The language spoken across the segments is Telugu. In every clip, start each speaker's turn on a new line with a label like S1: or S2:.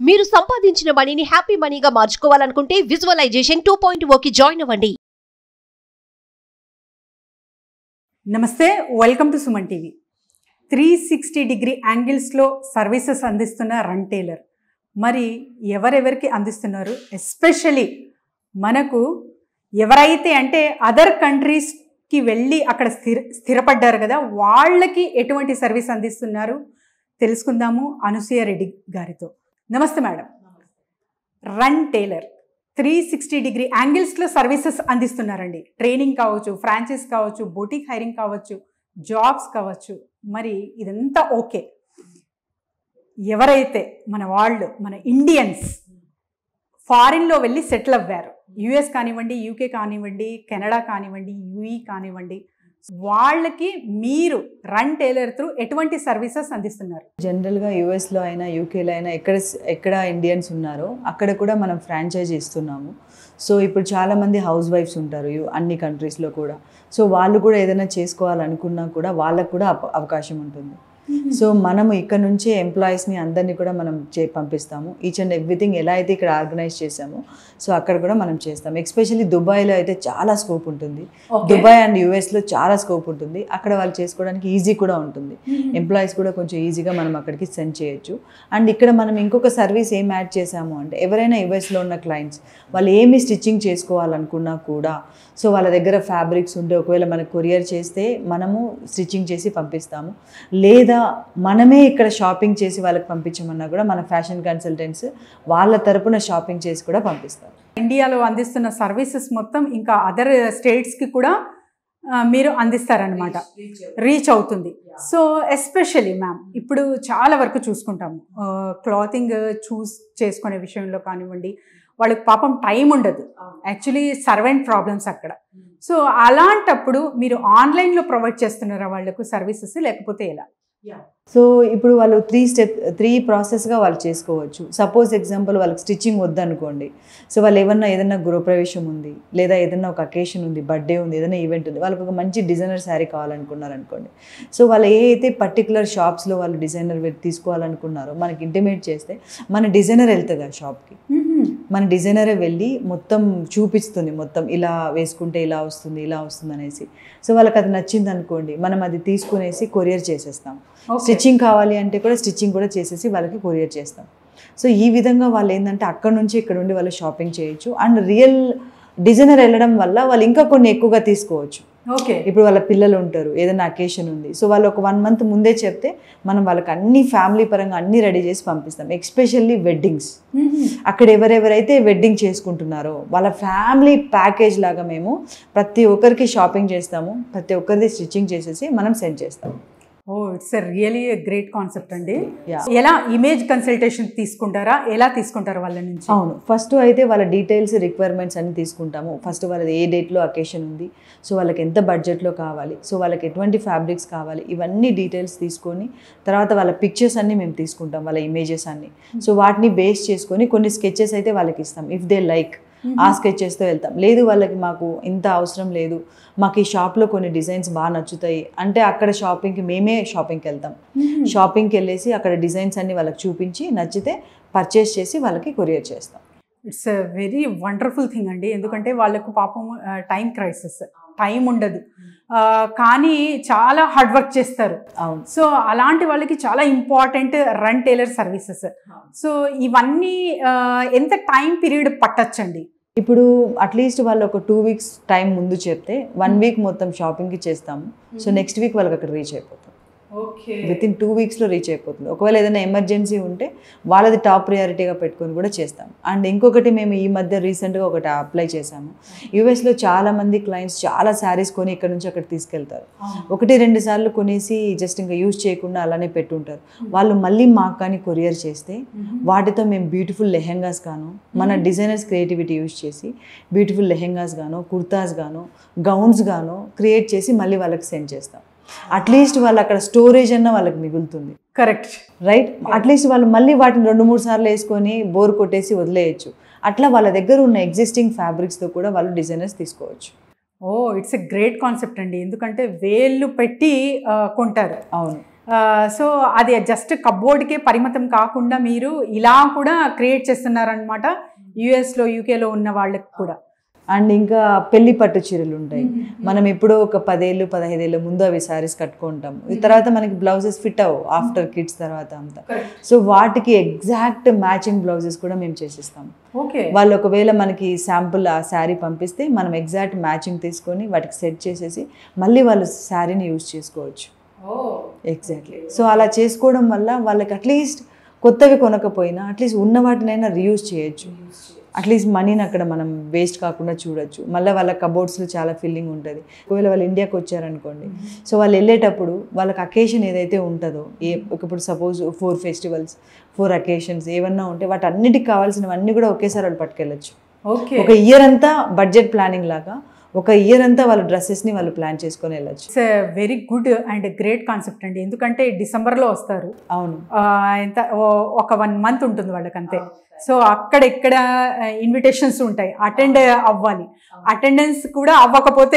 S1: మీరు సంపాదించిన మనీని హ్యాపీ మనీగా మార్చుకోవాలనుకుంటే విజువలైజేషన్ 2.0కి జాయిన్ అవ్వండి.
S2: నమస్తే, welcome to Suman TV. 360 degree యాంగిల్స్లో సర్వీసెస్ అందిస్తున్న రన్ టైలర్ మరి ఎవరెవరికి అందిస్తున్నారు? ఎస్పెషలీ మనకు ఎవరైతే అంటే అదర్ కంట్రీస్కి వెళ్ళి అక్కడ స్థిరపడ్డారు కదా, వాళ్ళకి ఎటువంటి సర్వీస్ అందిస్తున్నారు తెలుసుకుందాము అనసూయ రెడ్డి గారితో. నమస్తే మేడం. రన్ టైలర్ 360 డిగ్రీ యాంగిల్స్లో సర్వీసెస్ అందిస్తున్నారండి. ట్రైనింగ్ కావచ్చు, ఫ్రాంచైజ్ కావచ్చు, బొటిక్ హైరింగ్ కావచ్చు, జాబ్స్ కావచ్చు. మరి ఇదంతా ఓకే. ఎవరైతే మన ఇండియన్స్ ఫారిన్లో వెళ్ళి సెటిల్ అవ్వారు, యుఎస్ కానివ్వండి, యూకే కానివ్వండి, కెనడా కానివ్వండి, యూఈ కానివ్వండి, వాళ్ళకి మీరు రన్ టైలర్ త్రూ ఎటువంటి సర్వీసెస్ అందిస్తున్నారు?
S3: జనరల్గా యూఎస్లో అయినా యూకేలో అయినా ఎక్కడ ఇండియన్స్ ఉన్నారో అక్కడ కూడా మనం ఫ్రాంచైజీ ఇస్తున్నాము. సో ఇప్పుడు చాలామంది హౌస్ వైఫ్స్ ఉంటారు అన్ని కంట్రీస్లో కూడా. సో వాళ్ళు కూడా ఏదైనా చేసుకోవాలనుకున్నా కూడా వాళ్ళకు కూడా అవకాశం ఉంటుంది. సో మనము ఇక్కడ నుంచే ఎంప్లాయీస్ని అందరినీ కూడా మనం పంపిస్తాము. ఈచ్ అండ్ ఎవ్రీథింగ్ ఎలా అయితే ఇక్కడ ఆర్గనైజ్ చేసామో సో అక్కడ కూడా మనం చేస్తాము. ఎస్పెషల్లీ దుబాయ్లో అయితే చాలా స్కోప్ ఉంటుంది. దుబాయ్ అండ్ యూఎస్లో చాలా స్కోప్ ఉంటుంది. అక్కడ వాళ్ళు చేసుకోవడానికి ఈజీ కూడా ఉంటుంది. ఎంప్లాయీస్ కూడా కొంచెం ఈజీగా మనం అక్కడికి సెండ్ చేయొచ్చు. అండ్ ఇక్కడ మనం ఇంకొక సర్వీస్ ఏం యాడ్ చేసాము అంటే, ఎవరైనా యూఎస్లో ఉన్న క్లయింట్స్ వాళ్ళు ఏమి స్టిచ్చింగ్ చేసుకోవాలనుకున్నా కూడా సో వాళ్ళ దగ్గర ఫ్యాబ్రిక్స్ ఉంటే ఒకవేళ మనకు కొరియర్ చేస్తే మనము స్టిచ్చింగ్ చేసి పంపిస్తాము. లేదా మనమే ఇక్కడ షాపింగ్ చేసి వాళ్ళకి పంపించమన్నా కూడా మన ఫ్యాషన్ కన్సల్టెంట్స్ వాళ్ళ తరపున షాపింగ్ చేసి కూడా పంపిస్తారు.
S2: ఇండియాలో అందిస్తున్న సర్వీసెస్ మొత్తం ఇంకా అదర్ స్టేట్స్కి కూడా మీరు అందిస్తారనమాట, రీచ్ అవుతుంది. సో ఎస్పెషల్లీ మ్యామ్, ఇప్పుడు చాలా వరకు చూసుకుంటాము క్లాతింగ్ చేసుకునే విషయంలో కానివ్వండి, వాళ్ళకి పాపం టైం ఉండదు. యాక్చువల్లీ సర్వెంట్ ప్రాబ్లమ్స్ అక్కడ. సో అలాంటప్పుడు మీరు ఆన్లైన్లో ప్రొవైడ్ చేస్తున్నారా వాళ్ళకు సర్వీసెస్, లేకపోతే ఎలా?
S3: సో ఇప్పుడు వాళ్ళు 3 ప్రాసెస్గా వాళ్ళు చేసుకోవచ్చు. సపోజ్ ఎగ్జాంపుల్ వాళ్ళకి స్టిచ్చింగ్ వద్దనుకోండి, సో వాళ్ళు ఏదైనా గృహప్రవేశం ఉంది, లేదా ఏదైనా ఒక అకేషన్ ఉంది, బర్త్డే ఉంది, ఏదైనా ఈవెంట్ ఉంది, వాళ్ళకి ఒక మంచి డిజైనర్ శారీ కావాలనుకున్నారనుకోండి. సో వాళ్ళు ఏదైతే పర్టికులర్ షాప్స్లో వాళ్ళు డిజైనర్ తీసుకోవాలనుకున్నారో మనకి ఇంటిమేట్ చేస్తే మన డిజైనర్ వెళ్తుంది ఆ షాప్కి. మన డిజైనరే వెళ్ళి మొత్తం చూపిస్తుంది, మొత్తం ఇలా వేసుకుంటే ఇలా వస్తుంది అనేసి. సో వాళ్ళకి అది నచ్చింది అనుకోండి, మనం అది తీసుకునేసి కొరియర్ చేసేస్తాం. స్టిచ్చింగ్ కావాలి అంటే కూడా స్టిచ్చింగ్ కూడా చేసేసి వాళ్ళకి కొరియర్ చేస్తాం. సో ఈ విధంగా వాళ్ళు ఏంటంటే అక్కడ నుంచి ఇక్కడ నుండి వాళ్ళు షాపింగ్ చేయొచ్చు. అండ్ రియల్ డిజైనర్ వెళ్ళడం వల్ల వాళ్ళు ఇంకా కొన్ని ఎక్కువగా తీసుకోవచ్చు.
S2: ఓకే,
S3: ఇప్పుడు వాళ్ళ పిల్లలు ఉంటారు, ఏదైనా అకేషన్ ఉంది, సో వాళ్ళు ఒక 1 మంత్ ముందే చెప్తే మనం వాళ్ళకి అన్ని ఫ్యామిలీ పరంగా అన్ని రెడీ చేసి పంపిస్తాం. ఎస్పెషల్లీ వెడ్డింగ్స్, అక్కడ ఎవరెవరైతే వెడ్డింగ్ చేసుకుంటున్నారో వాళ్ళ ఫ్యామిలీ ప్యాకేజ్ లాగా మేము ప్రతి ఒక్కరికి షాపింగ్ చేస్తాము, ప్రతి ఒక్కరిది స్టిచ్చింగ్ చేసేసి మనం సెండ్ చేస్తాము.
S2: Oh, it's really great concept అండి. ఎలా ఇమేజ్ కన్సల్టేషన్ తీసుకుంటారా, ఎలా తీసుకుంటారు వాళ్ళ నుంచి?
S3: అవును, ఫస్ట్ అయితే వాళ్ళ డీటెయిల్స్, రిక్వైర్మెంట్స్ అన్ని తీసుకుంటాము. ఫస్ట్ వాళ్ళది ఏ డేట్లో అకేషన్ ఉంది, సో వాళ్ళకి ఎంత బడ్జెట్లో కావాలి, సో వాళ్ళకి ఎటువంటి ఫ్యాబ్రిక్స్ కావాలి, ఇవన్నీ డీటెయిల్స్ తీసుకొని తర్వాత వాళ్ళ పిక్చర్స్ అన్నీ మేము తీసుకుంటాం, వాళ్ళ ఇమేజెస్ అన్నీ. సో వాటిని బేస్ చేసుకొని కొన్ని స్కెచెస్ అయితే వాళ్ళకి ఇస్తాం. ఇఫ్ దే లైక్ ఆ స్కెచెస్తో వెళ్తాం. లేదు వాళ్ళకి మాకు ఇంత అవసరం లేదు, మాకు ఈ షాప్లో కొన్ని డిజైన్స్ బాగా నచ్చుతాయి అంటే అక్కడ మేమే షాపింగ్కి వెళ్తాం. షాపింగ్కి వెళ్ళేసి అక్కడ డిజైన్స్ అన్ని వాళ్ళకి చూపించి నచ్చితే పర్చేస్ చేసి వాళ్ళకి కొరియర్ చేస్తాం.
S2: It's a very wonderful thing అండి. ఎందుకంటే వాళ్ళకు పాపం టైం క్రైసిస్, టైం ఉండదు, కానీ చాలా హార్డ్ వర్క్ చేస్తారు.
S3: అవును,
S2: సో అలాంటి వాళ్ళకి చాలా important run tailor services. So ఇవన్నీ ఎంత టైం పీరియడ్ పట్టచ్చండి?
S3: ఇప్పుడు అట్లీస్ట్ వాళ్ళు ఒక 2 వీక్స్ టైం ముందు చెప్తే 1 వీక్ మొత్తం షాపింగ్కి చేస్తాము. సో నెక్స్ట్ వీక్ వాళ్ళకి అక్కడ రీచ్ అయిపోతాం. వితిన్ 2 వీక్స్లో రీచ్ అయిపోతుంది. ఒకవేళ ఏదైనా ఎమర్జెన్సీ ఉంటే వాళ్ళది టాప్ ప్రియారిటీగా పెట్టుకొని కూడా చేస్తాం. అండ్ ఇంకొకటి, మేము ఈ మధ్య రీసెంట్గా ఒకటి అప్లై చేసాము. యూఎస్లో చాలామంది క్లయింట్స్ చాలా శారీస్ కొని ఇక్కడ నుంచి అక్కడ తీసుకెళ్తారు. 1-2 సార్లు కొనేసి జస్ట్ ఇంకా యూజ్ చేయకుండా అలానే పెట్టుంటారు. వాళ్ళు మళ్ళీ మాకు కానీ కొరియర్ చేస్తే వాటితో మేము బ్యూటిఫుల్ లెహెంగాస్ గాను, మన డిజైనర్స్ క్రియేటివిటీ యూజ్ చేసి బ్యూటిఫుల్ లెహెంగాస్ గాను, కుర్తాస్ గాను, గౌన్స్ గాను క్రియేట్ చేసి మళ్ళీ వాళ్ళకి సెండ్ చేస్తాం. అట్లీస్ట్ వాళ్ళు అక్కడ స్టోరేజ్ అన్న వాళ్ళకి మిగులుతుంది.
S2: Correct,
S3: right. అట్లీస్ట్ వాళ్ళు మళ్ళీ వాటిని 2-3 సార్లు వేసుకొని బోర్ కొట్టేసి వదిలేయచ్చు. అట్లా వాళ్ళ దగ్గర ఉన్న ఎగ్జిస్టింగ్ ఫ్యాబ్రిక్స్తో కూడా వాళ్ళు డిజైనర్స్ తీసుకోవచ్చు.
S2: Oh, it's a great concept అండి. ఎందుకంటే వేళ్ళు పెట్టి కొంటారు.
S3: అవును,
S2: సో అది జస్ట్ కప్బోర్డ్కే పరిమితం కాకుండా మీరు ఇలా కూడా క్రియేట్ చేస్తున్నారనమాట యుఎస్లో యూకేలో ఉన్న వాళ్ళకి కూడా.
S3: అండ్ ఇంకా పెళ్లి పట్టు చీరలు ఉంటాయి. మనం ఎప్పుడో ఒక 10 ఏళ్ళు 15 ఏళ్ళ ముందు అవి శారీస్ కట్టుకుంటాము. ఈ తర్వాత మనకి బ్లౌజెస్ ఫిట్ అవ్వవు ఆఫ్టర్ కిడ్స్ తర్వాత అంతా. సో వాటికి ఎగ్జాక్ట్ మ్యాచింగ్ బ్లౌజెస్ కూడా మేము చేసిస్తాము. వాళ్ళు ఒకవేళ మనకి శాంపుల్ ఆ శారీ పంపిస్తే మనం ఎగ్జాక్ట్ మ్యాచింగ్ తీసుకొని వాటికి సెట్ చేసేసి మళ్ళీ వాళ్ళు శారీని యూజ్ చేసుకోవచ్చు. ఎగ్జాక్ట్లీ. సో అలా చేసుకోవడం వల్ల వాళ్ళకి అట్లీస్ట్ కొత్తవి కొనకపోయినా అట్లీస్ట్ ఉన్న వాటినైనా రీయూజ్ చేయొచ్చు. అట్లీస్ట్ మనీని అక్కడ మనం వేస్ట్ కాకుండా చూడొచ్చు. మళ్ళీ వాళ్ళ కబోర్డ్స్లో చాలా ఫీలింగ్ ఉంటుంది. ఒకవేళ వాళ్ళు ఇండియాకి వచ్చారనుకోండి, సో వాళ్ళు వెళ్ళేటప్పుడు వాళ్ళకి అకేషన్ ఏదైతే ఉంటుందో, ఇప్పుడు సపోజ్ 4 ఫెస్టివల్స్ 4 అకేషన్స్ ఏమన్నా ఉంటే వాటి అన్నిటికి కావాల్సినవన్నీ కూడా ఒకేసారి వాళ్ళు పట్టుకెళ్ళచ్చు. ఒక ఇయర్ అంతా బడ్జెట్ ప్లానింగ్ లాగా ఒక ఇయర్ అంతా వాళ్ళ డ్రెస్సెస్ని వాళ్ళు ప్లాన్ చేసుకొని వెళ్ళచ్చు.
S2: It's very good and great concept అండి. ఎందుకంటే డిసెంబర్లో వస్తారు.
S3: అవును.
S2: ఎంత ఒక 1 మంత్ ఉంటుంది వాళ్ళకి అంతే. సో అక్కడెక్కడ ఇన్విటేషన్స్ ఉంటాయి, అటెండ్ అవ్వాలి. అటెండెన్స్ కూడా అవ్వకపోతే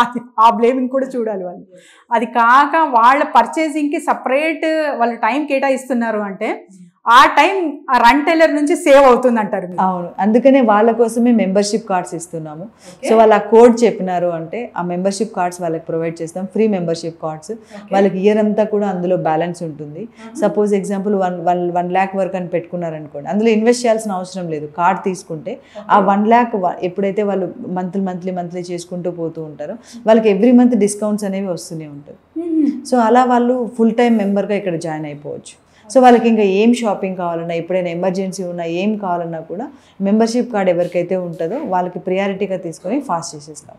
S2: ఆ బ్లేమింగ్ కూడా చూడాలి వాళ్ళు. అది కాక వాళ్ళ పర్చేసింగ్కి సపరేట్ వాళ్ళు టైం కేటాయిస్తున్నారు అంటే ఆ టైం ఆ రన్ టైలర్ నుంచి సేవ్ అవుతుంది అంటారు.
S3: అవును, అందుకనే వాళ్ళ కోసమే మెంబర్షిప్ కార్డ్స్ ఇస్తున్నాము. సో వాళ్ళు ఆ కోడ్ చెప్పినారు అంటే ఆ మెంబర్షిప్ కార్డ్స్ వాళ్ళకి ప్రొవైడ్ చేస్తాం. ఫ్రీ మెంబర్షిప్ కార్డ్స్ వాళ్ళకి ఇయర్ అంతా కూడా అందులో బ్యాలెన్స్ ఉంటుంది. సపోజ్ ఎగ్జాంపుల్ 1 lakh వరకు అని పెట్టుకున్నారనుకోండి, అందులో ఇన్వెస్ట్ చేయాల్సిన అవసరం లేదు. కార్డ్ తీసుకుంటే ఆ 1 lakh ఎప్పుడైతే వాళ్ళు మంత్లీ చేసుకుంటూ పోతూ ఉంటారో వాళ్ళకి ఎవ్రీ మంత్ డిస్కౌంట్స్ అనేవి వస్తూనే ఉంటాయి. సో అలా వాళ్ళు ఫుల్ టైం మెంబర్గా ఇక్కడ జాయిన్ అయిపోవచ్చు. సో వాళ్ళకి ఇంకా ఏం షాపింగ్ కావాలన్నా, ఎప్పుడైనా ఎమర్జెన్సీ ఉన్నా, ఏం కావాలన్నా కూడా మెంబర్షిప్ కార్డ్ ఎవరికైతే ఉంటుందో వాళ్ళకి ప్రియారిటీగా తీసుకొని ఫాస్ట్ చేసేస్తాం.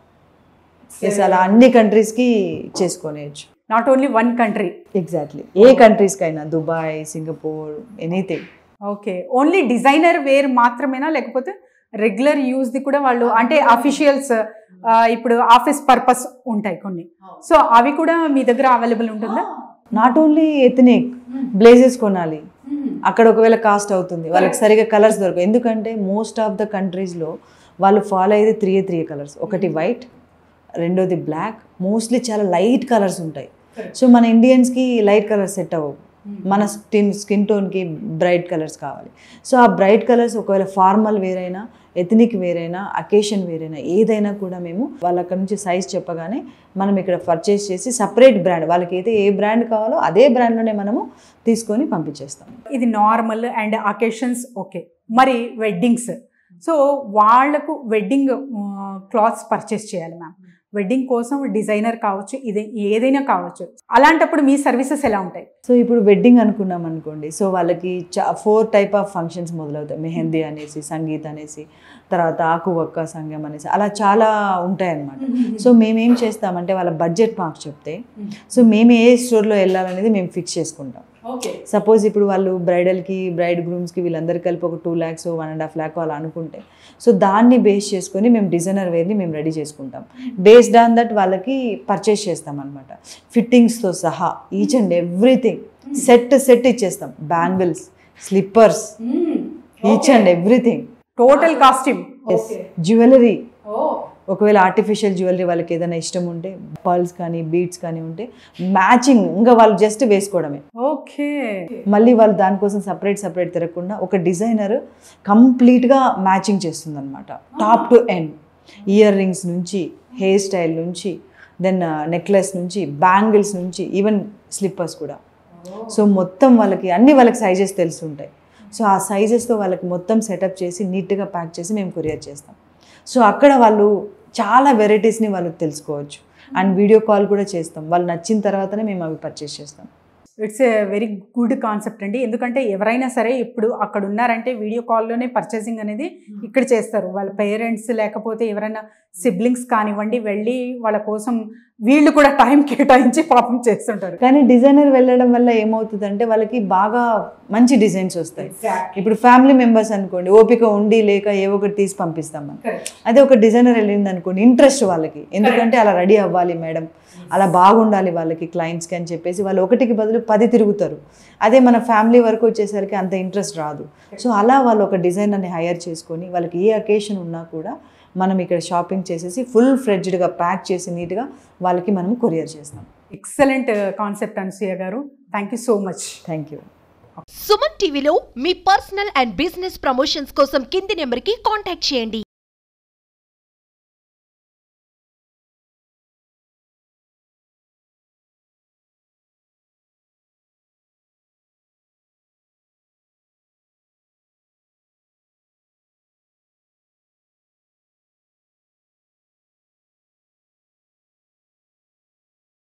S3: ఎస్, అలా అన్ని కంట్రీస్కి చేసుకోవచ్చు.
S2: Not only 1 country.
S3: ఎగ్జాక్ట్లీ, ఏ కంట్రీస్కైనా, Dubai, Singapore, anything.
S2: Okay, only designer wear మాత్రమేనా లేకపోతే రెగ్యులర్ యూజ్ది కూడా వాళ్ళు, అంటే అఫీషియల్స్ ఇప్పుడు ఆఫీస్ పర్పస్ ఉంటాయి కొన్ని, సో అవి కూడా మీ దగ్గర అవైలబుల్ ఉంటుందా?
S3: నాట్ ఓన్లీ ఎథనిక్ బ్లేజెస్ కొనాలి, అక్కడ ఒకవేళ కాస్ట్ అవుతుంది, వాళ్ళకి సరిగా కలర్స్ దొరకవు. ఎందుకంటే మోస్ట్ ఆఫ్ ద కంట్రీస్లో వాళ్ళు ఫాలో అయ్యేది 3 కలర్స్. ఒకటి వైట్, రెండోది బ్లాక్, మోస్ట్లీ చాలా లైట్ కలర్స్ ఉంటాయి. సో మన ఇండియన్స్కి లైట్ కలర్స్ సెట్ అవ్వవు, మన స్కిన్ టోన్కి బ్రైట్ కలర్స్ కావాలి. సో ఆ బ్రైట్ కలర్స్ ఒకవేళ ఫార్మల్ వేరైనా, ఎథనిక్ వేరైనా, అకేషన్ వేరైనా, ఏదైనా కూడా మేము వాళ్ళ అక్కడ నుంచి సైజ్ చెప్పగానే మనం ఇక్కడ పర్చేస్ చేసి సపరేట్ బ్రాండ్, వాళ్ళకి అయితే ఏ బ్రాండ్ కావాలో అదే బ్రాండ్లోనే మనము తీసుకొని పంపించేస్తాం.
S2: ఇది నార్మల్ అండ్ అకేషన్స్. ఓకే, మరి వెడ్డింగ్స్, సో వాళ్లకు వెడ్డింగ్ క్లాత్స్ పర్చేస్ చేయాలి మ్యామ్. వెడ్డింగ్ కోసం డిజైనర్ కావచ్చు, ఇది ఏదైనా కావచ్చు, అలాంటప్పుడు మీ సర్వీసెస్ ఎలా ఉంటాయి?
S3: సో ఇప్పుడు వెడ్డింగ్ అనుకున్నాం అనుకోండి, సో వాళ్ళకి 4 టైప్ ఆఫ్ ఫంక్షన్స్ మొదలవుతాయి. మెహందీ అనేసి, సంగీత్ అనేసి, తర్వాత ఆకువక్క సంగం అనేసి, అలా చాలా ఉంటాయన్నమాట. సో మేమేం చేస్తామంటే వాళ్ళ బడ్జెట్ మాకు చెప్తే, సో మేము ఏ స్టోర్లో వెళ్ళాలనేది మేము ఫిక్స్ చేసుకుంటాం. సపోజ్ ఇప్పుడు వాళ్ళు బ్రైడల్కి, బ్రైడ్ గ్రూమ్స్కి వీళ్ళందరికీ కలిపి ఒక 2 lakhs 1.5 lakh అలా అనుకుంటే, సో దాన్ని బేస్ చేసుకొని మేము డిజైనర్ వేర్ని మేము రెడీ చేసుకుంటాం. బేస్డ్ ఆన్ దట్ వాళ్ళకి పర్చేస్ చేస్తాం అనమాట. ఫిట్టింగ్స్తో సహా ఈచ్ అండ్ ఎవ్రీథింగ్ సెట్ ఇచ్చేస్తాం. Bangles, slippers, each and everything,
S2: total costume.
S3: Jewellery, ఒకవేళ ఆర్టిఫిషియల్ జ్యువెలరీ వాళ్ళకి ఏదైనా ఇష్టం ఉంటే, పర్ల్స్ కానీ బీడ్స్ కానీ ఉంటే మ్యాచింగ్ ఇంకా వాళ్ళు జస్ట్ వేసుకోవడమే.
S2: ఓకే,
S3: మళ్ళీ వాళ్ళు దానికోసం సపరేట్ తిరగకుండా ఒక డిజైనర్ కంప్లీట్గా మ్యాచింగ్ చేస్తుంది అనమాట, top to end. Ear rings నుంచి, హెయిర్ స్టైల్ నుంచి, దెన్ నెక్లెస్ నుంచి, బ్యాంగిల్స్ నుంచి, ఈవెన్ స్లిప్పర్స్ కూడా. సో మొత్తం వాళ్ళకి వాళ్ళకి సైజెస్ తెలుసుంటాయి. సో ఆ సైజెస్తో వాళ్ళకి మొత్తం సెటప్ చేసి నీట్గా ప్యాక్ చేసి మేము కొరియర్ చేస్తాం. సో అక్కడ వాళ్ళు చాలా వెరైటీస్ని వాళ్ళు తెలుసుకోవచ్చు. అండ్ వీడియో కాల్ కూడా చేస్తాం. వాళ్ళు నచ్చిన తర్వాతనే మేము అవి పర్చేస్ చేస్తాం.
S2: It's a very good concept అండి. ఎందుకంటే ఎవరైనా సరే ఇప్పుడు అక్కడ ఉన్నారంటే వీడియో కాల్లోనే పర్చేసింగ్ అనేది ఇక్కడ చేస్తారు. వాళ్ళ పేరెంట్స్ లేకపోతే ఎవరైనా సిబ్లింగ్స్ కానివ్వండి వెళ్ళి వాళ్ళ కోసం వీళ్ళు కూడా టైం కేటాయించి పాపం చేస్తుంటారు.
S3: కానీ డిజైనర్ వెళ్ళడం వల్ల ఏమవుతుందంటే వాళ్ళకి బాగా మంచి డిజైన్స్ వస్తాయి. ఇప్పుడు ఫ్యామిలీ మెంబర్స్ అనుకోండి, ఓపిక ఉండి లేక ఏవో ఒకటి తీసి పంపిస్తాం మనం. అదే ఒక డిజైనర్ వెళ్ళింది అనుకోండి, ఇంట్రెస్ట్ వాళ్ళకి, ఎందుకంటే అలా రెడీ అవ్వాలి మేడం, అలా బాగుండాలి వాళ్ళకి క్లయింట్స్కి అని చెప్పేసి వాళ్ళు ఒకటికి బదులు 10 తిరుగుతారు. అదే మన ఫ్యామిలీ వరకు వచ్చేసరికి అంత ఇంట్రెస్ట్ రాదు. సో అలా వాళ్ళు ఒక డిజైనర్ని హైర్ చేసుకొని వాళ్ళకి ఏ అకేషన్ ఉన్నా కూడా మనం ఇక్కడ షాపింగ్ చేసేసి ఫుల్ ఫ్రెడ్జ్డ్గా ప్యాక్ చేసి నీట్గా వాళ్ళకి మనం కొరియర్ చేస్తాం.
S2: ఎక్సలెంట్ కాన్సెప్ట్ అనసూయ గారు. Thank you so much.
S3: Thank you.
S1: Suman టీవీలో మీ పర్సనల్ అండ్ బిజినెస్ ప్రమోషన్స్ కోసం కింది నెంబర్కి కాంటాక్ట్ చేయండి.